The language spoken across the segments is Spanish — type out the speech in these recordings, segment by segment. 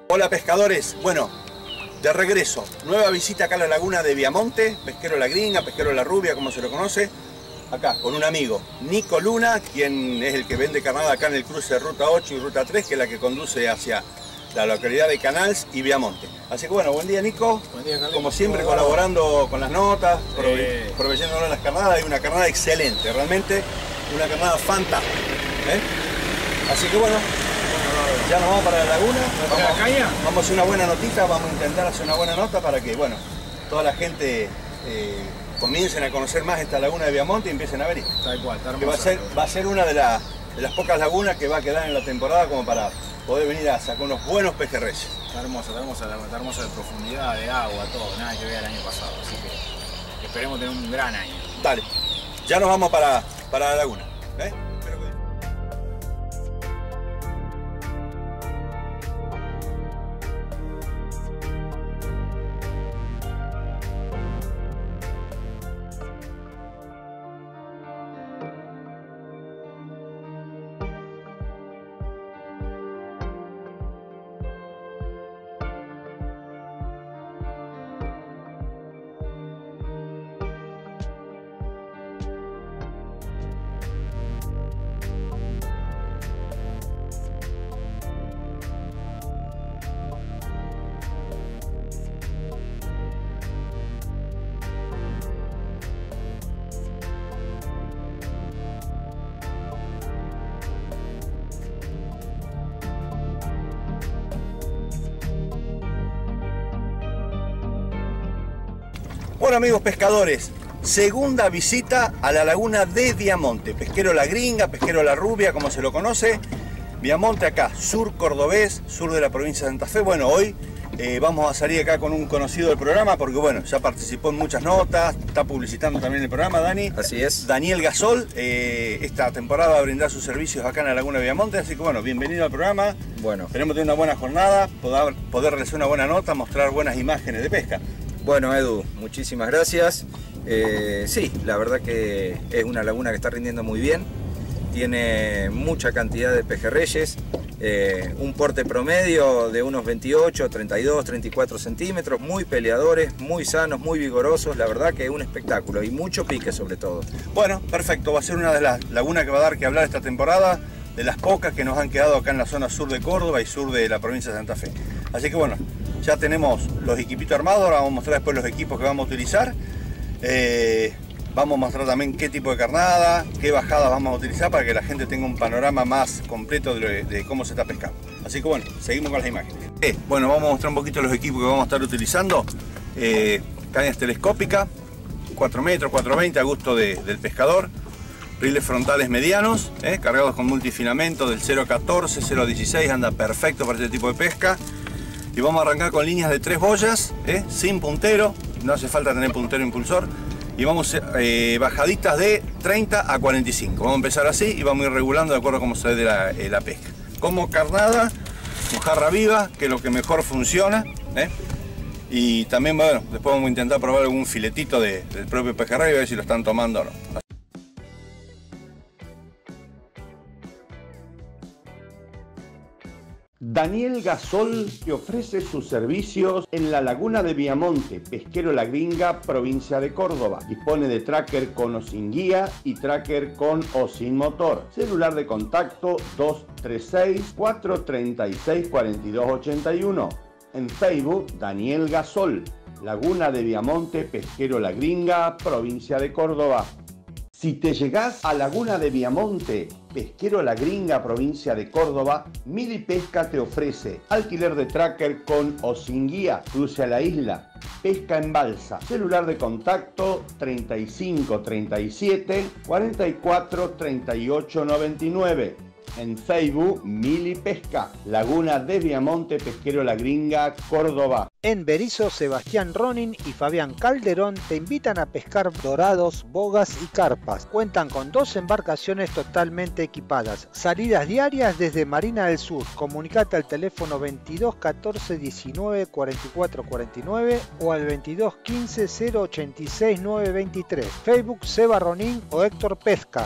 Hola pescadores, bueno, de regreso, nueva visita acá a la laguna de Viamonte, pesquero La Gringa, pesquero La Rubia, como se lo conoce, acá con un amigo, Nico Luna, quien es el que vende carnada acá en el cruce de Ruta 8 y Ruta 3, que es la que conduce hacia la localidad de Canals y Viamonte. Así que bueno, buen día Nico, buen día, Carlos. Como siempre colaborando con las notas, proveyéndonos las carnadas, hay una carnada excelente, realmente una carnada fantástica. Así que bueno, ya nos vamos para la laguna, vamos a hacer una buena notita, vamos a intentar hacer una buena nota para que, bueno, toda la gente comiencen a conocer más esta laguna de Viamonte y empiecen a venir. Tal cual, está que va a ser una de las pocas lagunas que va a quedar en la temporada como para poder venir a sacar unos buenos pejerreyes. Está hermosa de profundidad, de agua, todo, nada que ver el año pasado, así que esperemos tener un gran año. Dale, ya nos vamos para la laguna. Bueno amigos pescadores, segunda visita a la laguna de Viamonte, pesquero La Gringa, pesquero La Rubia, como se lo conoce. Viamonte acá, sur cordobés, sur de la provincia de Santa Fe. Bueno, hoy vamos a salir acá con un conocido del programa porque bueno, ya participó en muchas notas, está publicitando también el programa, Dani. Así es. Daniel Gasol, esta temporada va a brindar sus servicios acá en la laguna de Viamonte, así que bueno, bienvenido al programa. Bueno. Esperemos tener una buena jornada, poder realizar una buena nota, mostrar buenas imágenes de pesca. Bueno, Edu, muchísimas gracias. Sí, la verdad que es una laguna que está rindiendo muy bien. Tiene mucha cantidad de pejerreyes, un porte promedio de unos 28, 32, 34 centímetros, muy peleadores, muy sanos, muy vigorosos. La verdad que es un espectáculo y mucho pique sobre todo. Bueno, perfecto, va a ser una de las lagunas que va a dar que hablar esta temporada, de las pocas que nos han quedado acá en la zona sur de Córdoba y sur de la provincia de Santa Fe. Así que bueno, ya tenemos los equipitos armados, ahora vamos a mostrar después los equipos que vamos a utilizar. Vamos a mostrar también qué tipo de carnada, qué bajadas vamos a utilizar para que la gente tenga un panorama más completo de cómo se está pescando. Así que bueno, seguimos con las imágenes. Bueno, vamos a mostrar un poquito los equipos que vamos a estar utilizando. Cañas telescópicas, 4 metros, 4.20 a gusto del pescador. Riles frontales medianos, cargados con multifilamento del 0.14, 0.16, anda perfecto para este tipo de pesca. Y vamos a arrancar con líneas de 3 boyas, sin puntero, no hace falta tener puntero impulsor. Y vamos bajaditas de 30 a 45. Vamos a empezar así y vamos a ir regulando de acuerdo a cómo se dé la pesca. Como carnada, mojarra viva, que es lo que mejor funciona. Y también, bueno, después vamos a intentar probar algún filetito del propio pejerrey y a ver si lo están tomando o no. Daniel Gasol te ofrece sus servicios en la laguna de Viamonte, pesquero La Gringa, provincia de Córdoba. Dispone de tracker con o sin guía y tracker con o sin motor. Celular de contacto 236-436-4281. En Facebook, Daniel Gasol, laguna de Viamonte, pesquero La Gringa, provincia de Córdoba. Si te llegás a Laguna de Viamonte, pesquero La Gringa, provincia de Córdoba, Milipesca te ofrece alquiler de tracker con o sin guía, cruce a la isla, pesca en balsa, celular de contacto 35 37 44 38 99. En Facebook, Milipesca, Laguna de Viamonte, pesquero La Gringa, Córdoba. En Berisso, Sebastián Ronin y Fabián Calderón te invitan a pescar dorados, bogas y carpas. Cuentan con 2 embarcaciones totalmente equipadas. Salidas diarias desde Marina del Sur. Comunicate al teléfono 22 14 19 44 49 o al 22 15 086 923. Facebook, Seba Ronin o Héctor Pesca.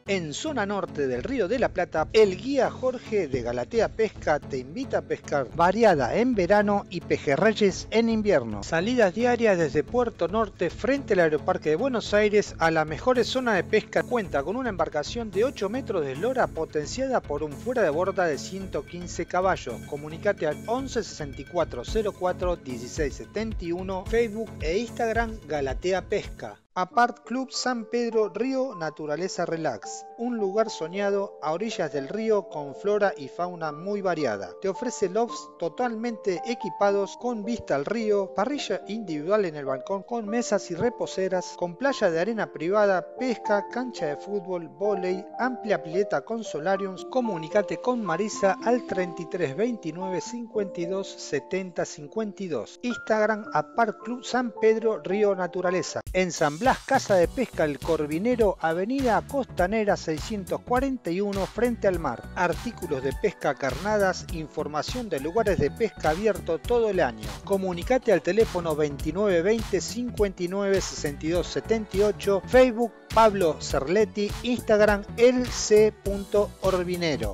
En zona norte del Río de la Plata, el guía Jorge de Galatea Pesca te invita a pescar variada en verano y pejerreyes en invierno. Salidas diarias desde Puerto Norte frente al Aeroparque de Buenos Aires a la mejor zona de pesca. Cuenta con una embarcación de 8 metros de eslora potenciada por un fuera de borda de 115 caballos. Comunicate al 11 64 04 16 71, Facebook e Instagram Galatea Pesca. Apart Club San Pedro Río Naturaleza Relax, un lugar soñado a orillas del río con flora y fauna muy variada. Te ofrece lofts totalmente equipados con vista al río, parrilla individual en el balcón con mesas y reposeras, con playa de arena privada, pesca, cancha de fútbol, vóley, amplia pileta con solariums. Comunicate con Marisa al 33 29 52 70 52. Instagram Apart Club San Pedro Río Naturaleza. En San Blas, Casa de Pesca El Corvinero, Avenida Costanera 641 frente al mar. Artículos de pesca, carnadas, información de lugares de pesca abierto todo el año. Comunicate al teléfono 2920 59 62 78, Facebook Pablo Cerletti, Instagram elc.orvinero.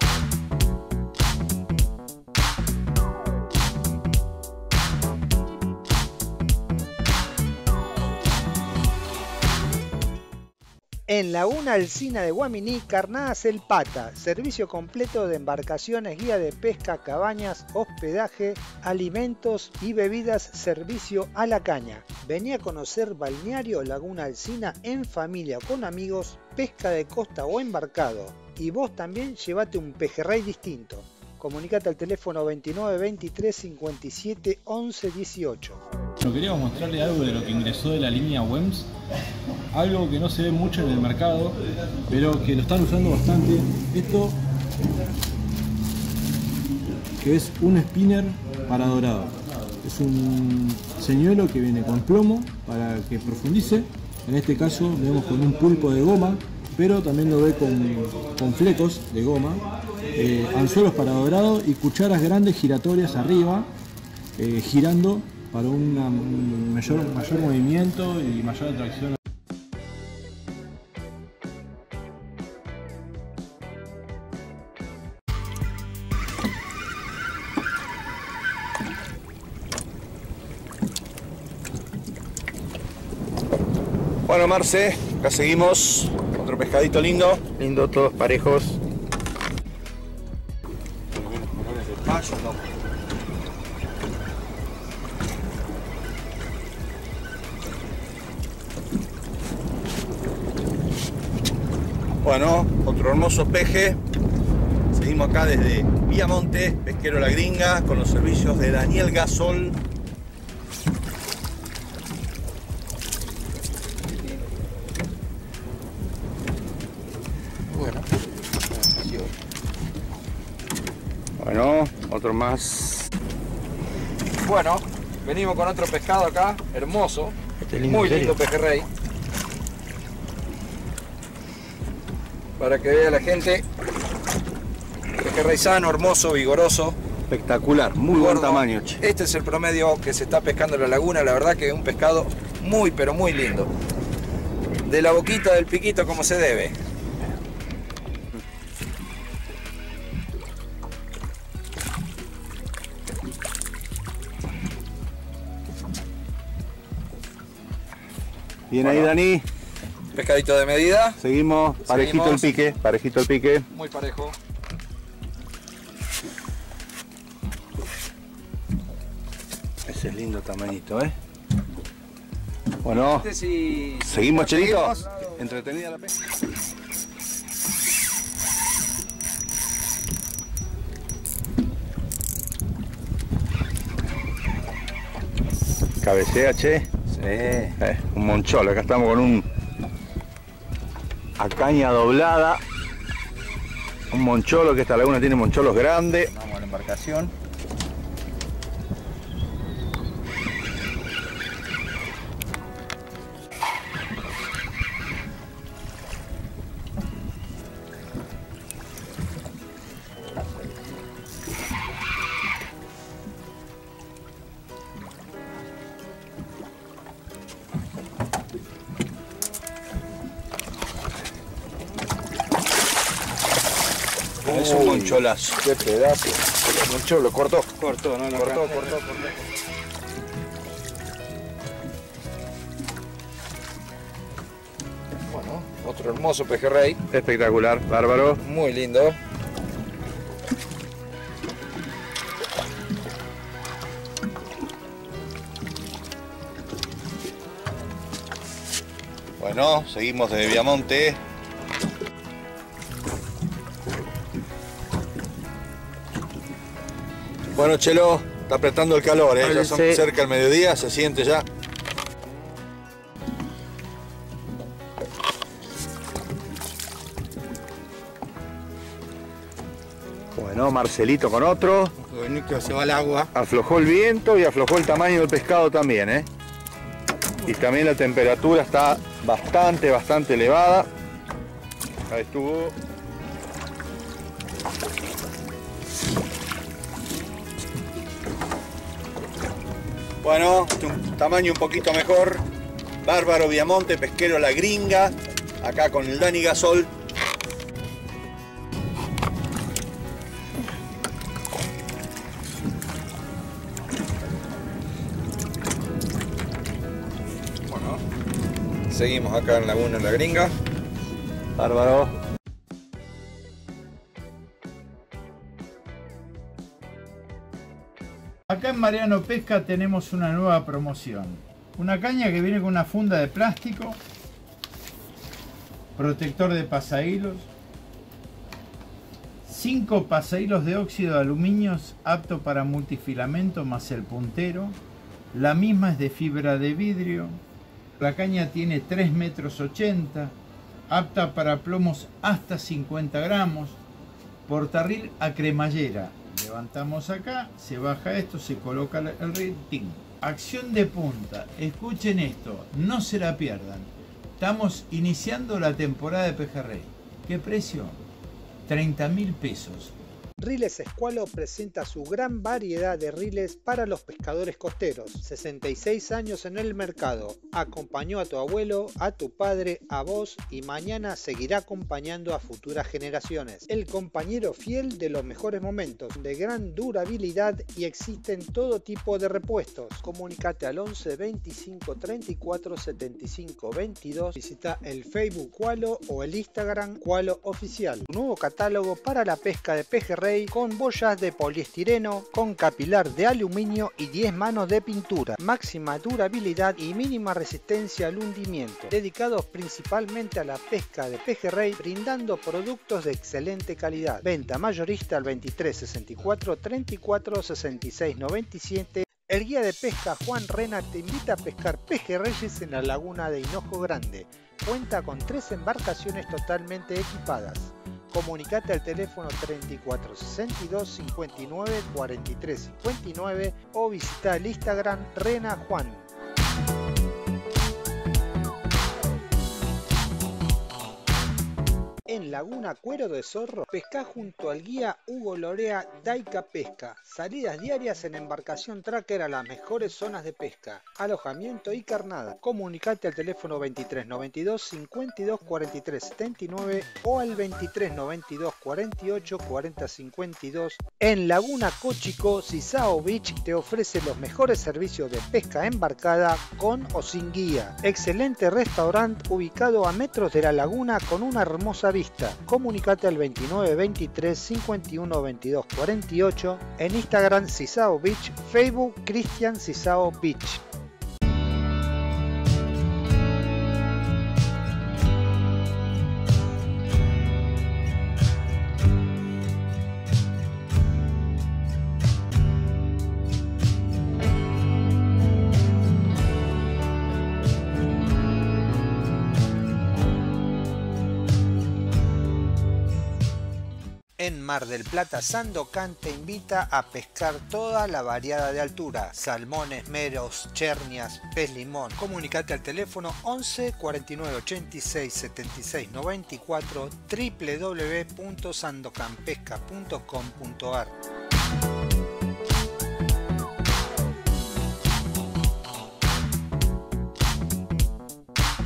En Laguna Alsina de Guaminí, Carnadas El Pata, servicio completo de embarcaciones, guía de pesca, cabañas, hospedaje, alimentos y bebidas, servicio a la caña. Vení a conocer Balneario Laguna Alsina en familia o con amigos, pesca de costa o embarcado. Y vos también llevate un pejerrey distinto. Comunicate al teléfono 29 23 57 11 18. Bueno, queríamos mostrarle algo de lo que ingresó de la línea WEMS, algo que no se ve mucho en el mercado, pero que lo están usando bastante. Esto que es un spinner para dorado. Es un señuelo que viene con plomo para que profundice. En este caso vemos con un pulpo de goma, pero también lo ve con flecos de goma, anzuelos para dorado y cucharas grandes giratorias arriba, girando para un mayor movimiento y mayor atracción. Bueno, Marce, acá seguimos. Otro pescadito lindo. Lindo, todos parejos. Bueno, otro hermoso peje. Seguimos acá desde Viamonte, Pesquero La Gringa, con los servicios de Daniel Gasol. Bueno, otro más. Bueno, venimos con otro pescado acá, hermoso, muy lindo pejerrey. Para que vea la gente, pejerrey sano, hermoso, vigoroso. Espectacular, muy buen tamaño, che. Este es el promedio que se está pescando en la laguna, la verdad que es un pescado muy pero muy lindo. De la boquita del piquito como se debe. Bien ahí, Dani. Pescadito de medida. Seguimos, parejito el pique, parejito el pique. Muy parejo. Ese es lindo tamañito, ¿eh? Bueno, Si seguimos, chelitos. Entretenida la pesca. Cabecea, che. Sí. Un moncholo, acá estamos con a caña doblada. Un moncholo, que esta laguna tiene moncholos grandes. Vamos a la embarcación. es un moncholazo. Qué pedazo. Moncholo, cortó. Cortó, no, Cortó. Bueno, otro hermoso pejerrey. Espectacular, bárbaro. Muy lindo. Bueno, seguimos desde Viamonte. Bueno, Chelo, está apretando el calor, ya son cerca del mediodía, se siente ya. Bueno, Marcelito con otro. Se va al agua. Aflojó el viento y aflojó el tamaño del pescado también, Y también la temperatura está bastante elevada. Ahí estuvo. Bueno, un tamaño un poquito mejor. Bárbaro Viamonte, pesquero La Gringa. Acá con el Dani Gasol. Seguimos acá en Laguna La Gringa. Bárbaro. Acá en Mariano Pesca tenemos una nueva promoción. Una caña que viene con una funda de plástico, protector de pasahilos, 5 pasahilos de óxido de aluminio apto para multifilamento más el puntero. La misma es de fibra de vidrio. La caña tiene 3,80 metros, apta para plomos hasta 50 gramos, portarril a cremallera. Levantamos acá, se baja esto, se coloca el reel, ¡ting! Acción de punta, escuchen esto, no se la pierdan. Estamos iniciando la temporada de pejerrey. ¿Qué precio? 30.000 pesos. Riles Escualo presenta su gran variedad de riles para los pescadores costeros. 66 años en el mercado. Acompañó a tu abuelo, a tu padre, a vos y mañana seguirá acompañando a futuras generaciones. El compañero fiel de los mejores momentos, de gran durabilidad y existen todo tipo de repuestos. Comunicate al 11 25 34 75 22. Visita el Facebook Cualo o el Instagram Cualo Oficial. Un nuevo catálogo para la pesca de pejerrey con boyas de poliestireno, con capilar de aluminio y 10 manos de pintura, máxima durabilidad y mínima resistencia al hundimiento, dedicados principalmente a la pesca de pejerrey, brindando productos de excelente calidad. Venta mayorista al 23 64 34 66 97. El guía de pesca Juan Rena te invita a pescar pejerreyes en la laguna de Hinojo Grande. Cuenta con 3 embarcaciones totalmente equipadas. Comunicate al teléfono 34 62 59 43 59 o visita el Instagram Rena Juan. En Laguna Cuero de Zorro, pesca junto al guía Hugo Lorea Daica Pesca. Salidas diarias en embarcación tracker a las mejores zonas de pesca, alojamiento y carnada. Comunicate al teléfono 23 92 52 43 79 o al 23 92 48 40 52. En Laguna Cochico, Sisao Beach te ofrece los mejores servicios de pesca embarcada con o sin guía. Excelente restaurante ubicado a metros de la laguna con una hermosa vista. Comunicate al 29 23 51 22 48, en Instagram Sisao Beach, Facebook Cristian Sisao Beach. En Mar del Plata, Sandocan te invita a pescar toda la variedad de altura: salmones, meros, chernias, pez limón. Comunicate al teléfono 11 49 86 76 94 www.sandocanpesca.com.ar.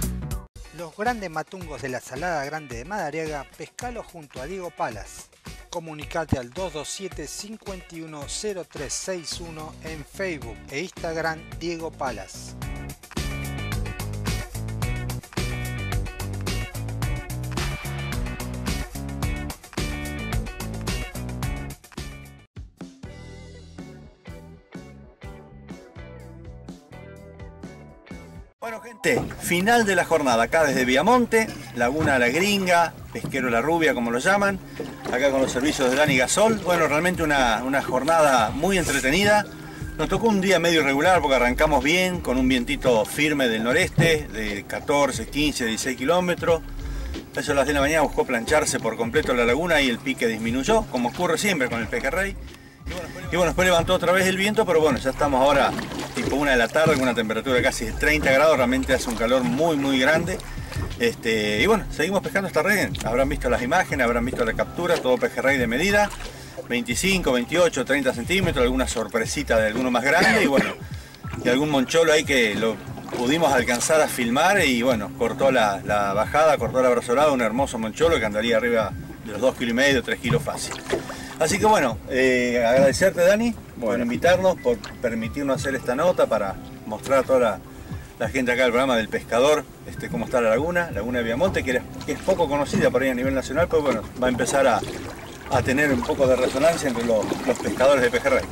Los grandes matungos de la Salada Grande de Madariaga, pescalo junto a Diego Palas. Comunicate al 227-510361 en Facebook e Instagram Diego Palas. Bueno gente, final de la jornada acá desde Viamonte, Laguna La Gringa, Pesquero La Rubia como lo llaman, acá con los servicios de Dani Gasol. Bueno, realmente una jornada muy entretenida. Nos tocó un día medio irregular porque arrancamos bien, con un vientito firme del noreste, de 14, 15, 16 kilómetros. Eso a las 10 de la mañana buscó plancharse por completo la laguna y el pique disminuyó, como ocurre siempre con el pejerrey. Y bueno, después levantó otra vez el viento, pero bueno, ya estamos ahora tipo 1 de la tarde con una temperatura casi de 30 grados, realmente hace un calor muy grande. Y bueno, seguimos pescando esta red, habrán visto las imágenes, habrán visto la captura, todo pejerrey de medida, 25, 28, 30 centímetros, alguna sorpresita de alguno más grande y bueno, y algún moncholo ahí que lo pudimos alcanzar a filmar y bueno, cortó la bajada, cortó la brazolada, un hermoso moncholo que andaría arriba de los 2,5 kilos, 3 kilos fácil. Así que bueno, agradecerte Dani por invitarnos, por permitirnos hacer esta nota para mostrar a toda la gente acá del programa del pescador cómo está la laguna de Viamonte, que es poco conocida por ahí a nivel nacional, pero bueno, va a empezar a tener un poco de resonancia entre los pescadores de pejerrey.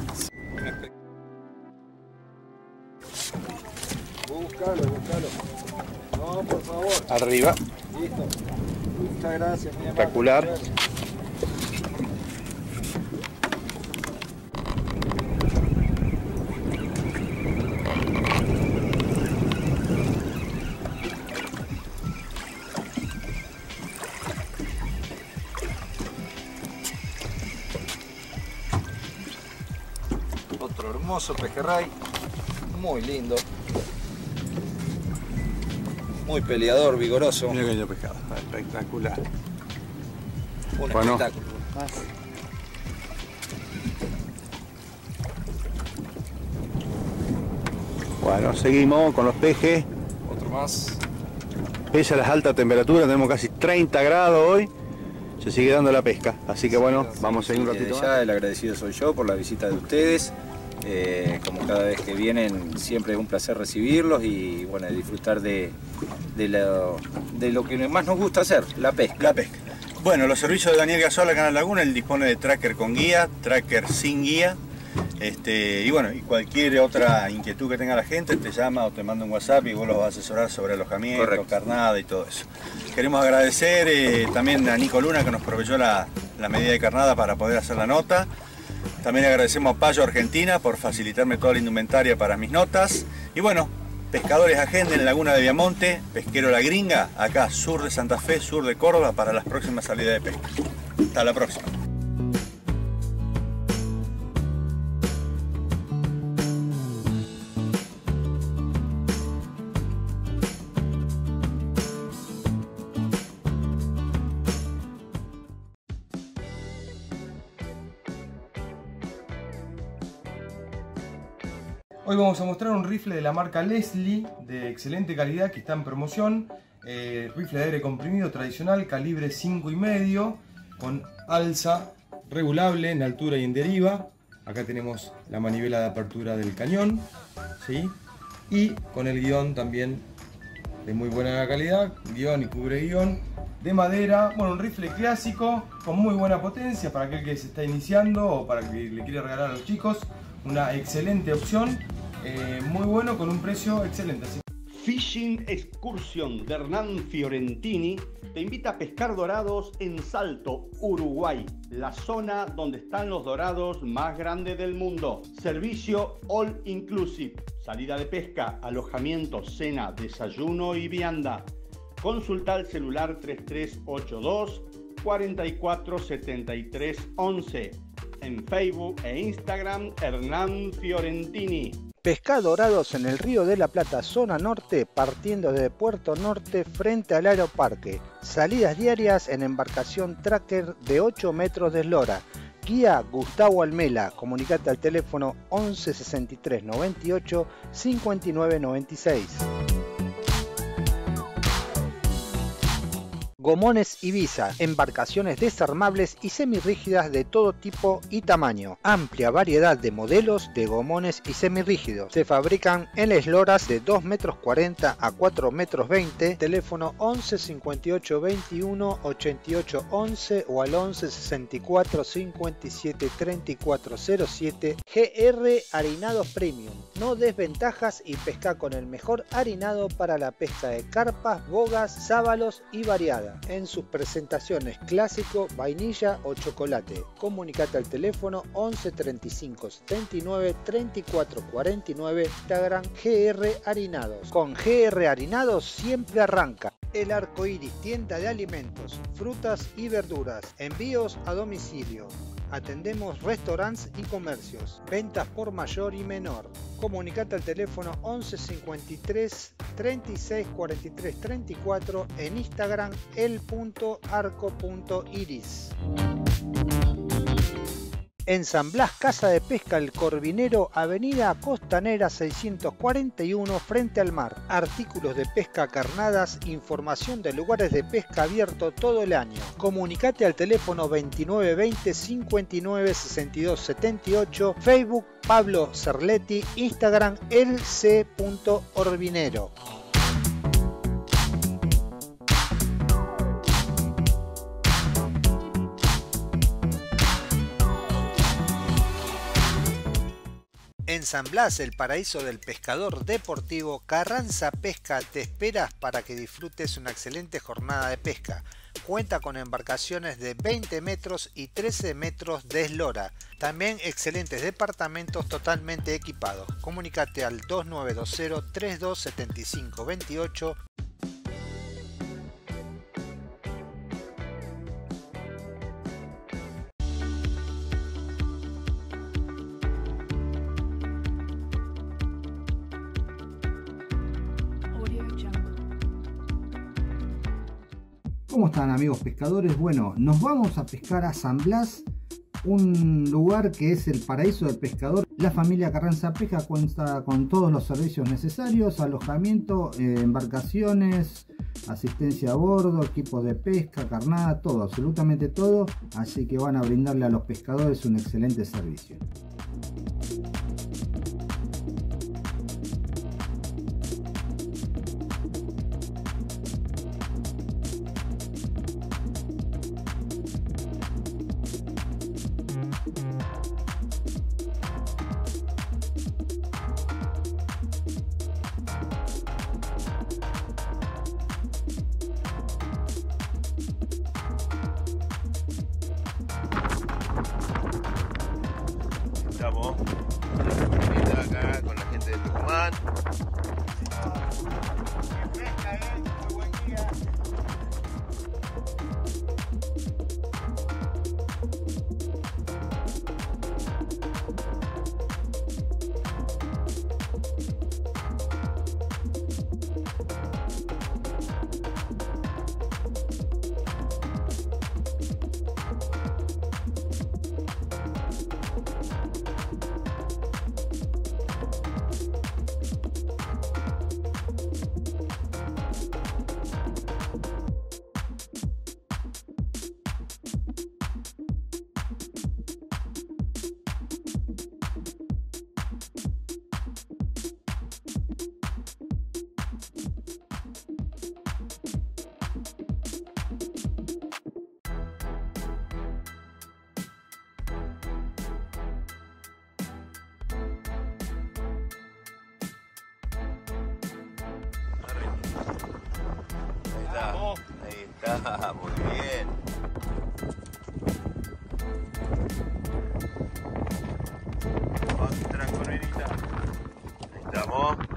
Búscalo. No, por favor. Arriba. Listo. Muchas gracias, mi amor. Espectacular. Gracias. Otro hermoso pejerrey, muy lindo, muy peleador, vigoroso. Mira que yo pescado, espectacular. Un Bueno. espectáculo. Bueno, seguimos con los pejes. Otro más. Pese a las altas temperaturas, tenemos casi 30 grados hoy, se sigue dando la pesca. Así que bueno, vamos a seguir un ratito Desde más. ya el agradecido soy yo por la visita de ustedes. Como cada vez que vienen, siempre es un placer recibirlos y bueno, disfrutar de lo que más nos gusta hacer, la pesca. La pesca. Bueno, los servicios de Daniel Gasol acá en la laguna, él dispone de tracker con guía, tracker sin guía. Y bueno, y cualquier otra inquietud que tenga la gente, te llama o te manda un WhatsApp y vos los vas a asesorar sobre alojamiento, Correcto. carnada y todo eso. Queremos agradecer también a Nico Luna que nos proveyó la medida de carnada para poder hacer la nota. También agradecemos a Payo Argentina por facilitarme toda la indumentaria para mis notas. Y bueno, pescadores agenden en Laguna de Viamonte, Pesquero La Gringa, acá sur de Santa Fe, sur de Córdoba, para las próximas salidas de pesca. Hasta la próxima. Hoy vamos a mostrar un rifle de la marca Leslie de excelente calidad que está en promoción. Rifle de aire comprimido tradicional, calibre 5,5 con alza regulable en altura y en deriva. Acá tenemos la manivela de apertura del cañón, ¿sí? Y con el guión también de muy buena calidad, guión y cubre guión de madera. Bueno, un rifle clásico con muy buena potencia para aquel que se está iniciando o para que le quiere regalar a los chicos. Una excelente opción, muy bueno con un precio excelente. Fishing Excursion de Hernán Fiorentini te invita a pescar dorados en Salto, Uruguay, la zona donde están los dorados más grandes del mundo. Servicio all inclusive, salida de pesca, alojamiento, cena, desayuno y vianda. Consulta al celular 3382 44 73 11. En Facebook e Instagram, Hernán Fiorentini. Pesca dorados en el Río de la Plata, zona norte, partiendo desde Puerto Norte frente al Aeroparque. Salidas diarias en embarcación tracker de 8 metros de eslora. Guía Gustavo Almela. Comunicate al teléfono 11 63 98 59 96. Gomones Ibiza, embarcaciones desarmables y semirrígidas de todo tipo y tamaño. Amplia variedad de modelos de gomones y semirrígidos. Se fabrican en esloras de 2,40 metros a 4,20 metros. Teléfono 11 58 21 88 11 o al 11 64 57 34 07. GR Harinados Premium. No des ventajas y pesca con el mejor harinado para la pesca de carpas, bogas, sábalos y variada. En sus presentaciones clásico, vainilla o chocolate. Comunicate al teléfono 11 35 79 34 49. Instagram GR Harinados. Con GR Harinados siempre arranca. El Arco Iris, tienda de alimentos, frutas y verduras. Envíos a domicilio. Atendemos restaurantes y comercios. Ventas por mayor y menor. Comunicate al teléfono 11 53 36 43 34. En Instagram el.arco.iris. En San Blas, Casa de Pesca El Corvinero, Avenida Costanera 641, frente al mar. Artículos de pesca, carnadas, información de lugares de pesca abierto todo el año. Comunicate al teléfono 2920 59 62 78, Facebook Pablo Cerletti, Instagram elc.orvinero. En San Blas, el paraíso del pescador deportivo, Carranza Pesca te esperas para que disfrutes una excelente jornada de pesca. Cuenta con embarcaciones de 20 metros y 13 metros de eslora. También excelentes departamentos totalmente equipados. Comunícate al 2920 3275 28. ¿Cómo están, amigos pescadores? Bueno, nos vamos a pescar a San Blas, un lugar que es el paraíso del pescador. La familia Carranza Pesca cuenta con todos los servicios necesarios: alojamiento, embarcaciones, asistencia a bordo, equipos de pesca, carnada, todo, absolutamente todo. Así que van a brindarle a los pescadores un excelente servicio. Estamos acá con la gente de Tucumán. ¡Qué pesca, muy buen día! Ahí está, muy bien. Otra corredita. Ahí estamos.